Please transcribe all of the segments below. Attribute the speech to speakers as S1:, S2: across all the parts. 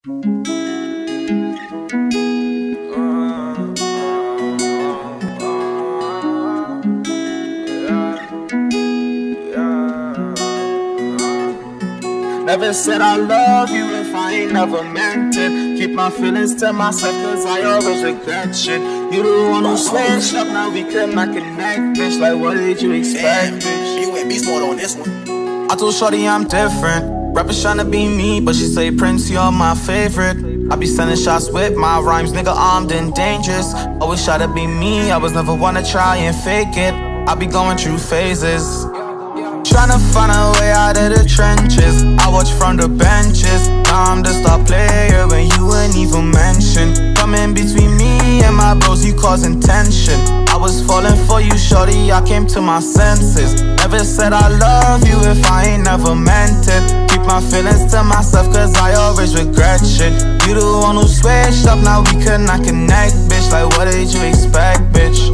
S1: Never said I love you if I ain't never meant it. Keep my feelings to myself cause I always regret shit. You the one who switched up, now we cannot connect, bitch. Like what did you expect, bitch?
S2: You and Beast Mode on this one.
S3: I told shorty I'm different. Rappers tryna be me, but she say Prince, you're my favorite. I be sending shots with my rhymes, nigga armed and dangerous. Always try to be me, I was never wanna try and fake it. I be going through phases, tryna find a way out of the trenches. I watch from the benches. Now I'm the star player when you ain't even mention. Come in between me and my bros, you causing tension. I was falling for you, shorty, I came to my senses. Never said I love you if I ain't never meant it. Keep my feelings to myself cause I always regret shit. You the one who switched up, now we could not connect, bitch. Like what did you expect, bitch?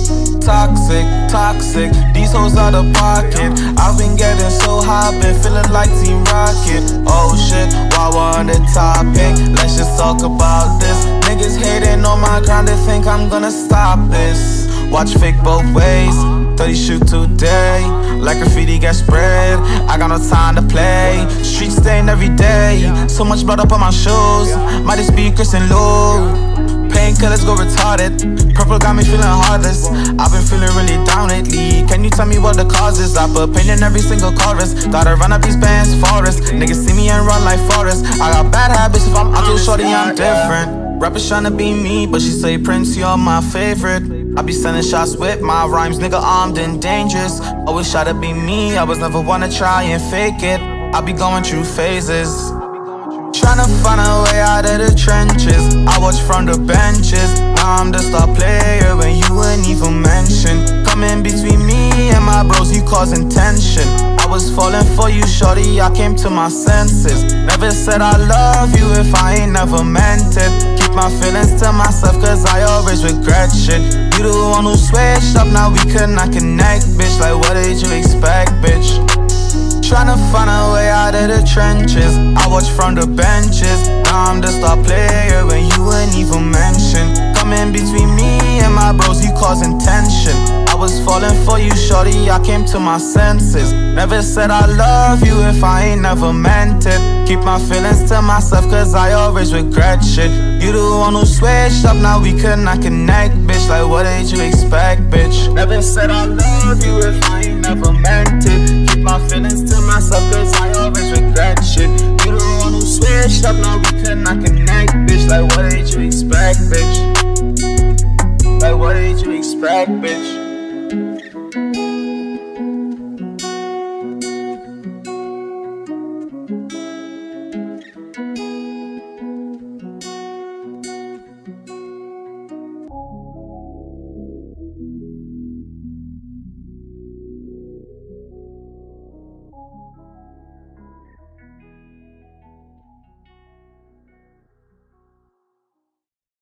S3: Toxic, toxic, these hoes out of pocket. I've been getting so high, been feeling like Team Rocket. Oh shit, while we're on the topic, let's just talk about this. Niggas hating on my grind, they think I'm gonna stop this. Watch fake both ways, 30 shoot today. Like graffiti get spread, I got no time to play. Street stained every day, so much blood up on my shoes. Might just be Chris and Lou. Painkillers go retarded. Purple got me feeling heartless. I've been feeling really down lately. Can you tell me what the cause is? I put pain in every single chorus. Gotta run up these bands forest. Niggas see me and run like Forrest. I got bad habits, if I'm out too shorty, I'm different. Rappers tryna be me, but she say Prince, you're my favorite. I be sending shots with my rhymes, nigga armed and dangerous. Always try to be me, I was never wanna try and fake it. I be going through phases, tryna find a way out of the trenches. I watch from the benches. Now I'm the star player when you ain't even mention. Come in between me and my bros, you causing tension. I was falling for you, shorty, I came to my senses. Never said I love you if I ain't never meant it. Keep my feelings to myself cause I always regret shit. You the one who switched up, now we could not connect, bitch. Like what did you expect, bitch? Tryna find a way out of the trenches. I watch from the benches. Now I'm the star player when you ain't even mention. Come in between me and my bros, you causing tension. I was falling for you, shorty, I came to my senses. Never said I love you if I ain't never meant it. Keep my feelings to myself cause I always regret shit. You the one who switched up, now we could not connect, bitch. Like what did you expect, bitch?
S1: Never said I love you if I ain't never meant it. Keep my feelings to myself cause I always regret shit. You the one who switched up, now we could not connect, bitch. Like what did you expect, bitch? Like what did you expect, bitch?